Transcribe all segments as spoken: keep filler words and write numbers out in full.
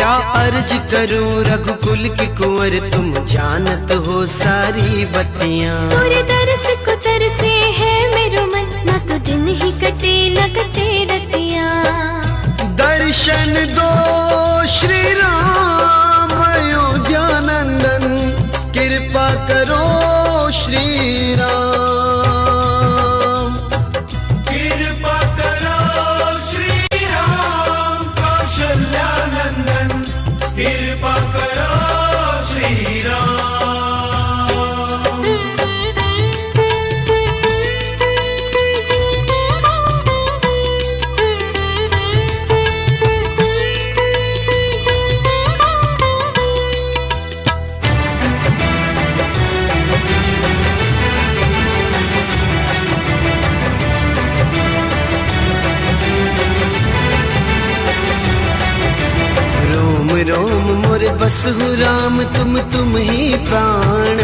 क्या अर्ज करूं रघुकुल के कुंवर, तुम जानत हो सारी बत्तियां। तेरे दर्श को तरसे है मेरो मन, ना तो दिन ही कटे न कटे रतियां। दर्शन दो श्री राम अयोध्या नंदन, कृपा करो श्री राम। कृपा करो श्री राम कौशल्या नंदन, कृपा करो श्री राम। रोम मोरे बसहु राम, तुम तुम ही प्राण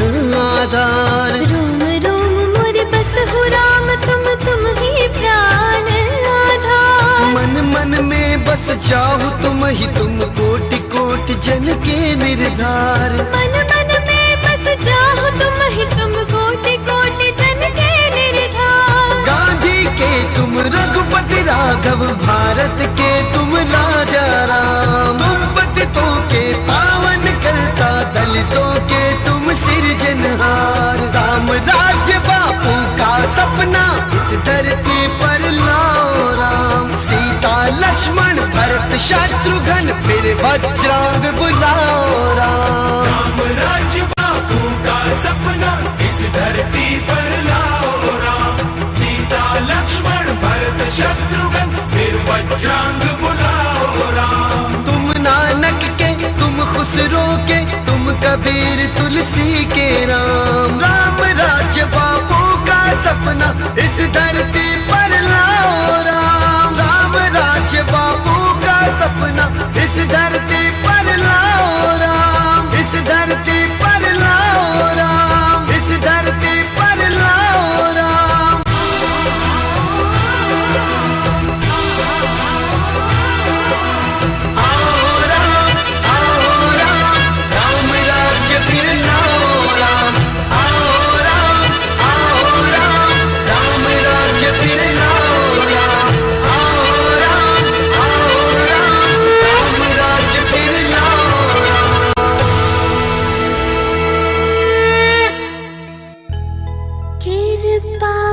आधार। रोम रोम मोरे बसहु राम, तुम तुम ही प्राण आधार। मन मन में बस जाहु तुम ही, तुम कोटि कोटि जन के निर्धार। मन मन में बस जाहु तुम ही, तुम कोटि कोटि जन के निर्धार। गांधी के तुम रघुपति राघव, भारत के तुम राजा राम। पतितों के पावन करता, दलितों के तुम सिरजनहार। राम राज्य बापू का सपना इस धरती पर लाओ राम। सीता लक्ष्मण भरत शत्रुघ्न, फिर वज्रांग बुलाओ राम। राम राज्य बापू का सपना इस धरती पर लाओ राम। सीता लक्ष्मण भरत शत्रुघ्न, फिर वज्रांग बुलाओ राम। तुम नानक के तुम खुसरो के, तुम कबीर तुलसी के राम। राम राज्य बापू का सपना इस धरती पर लाओ राम। राम राज्य बापू का सपना इस धरती पर लाओ राम। इस धरती पर लाओ राम। इस धरती पर लाओ राम। कृपा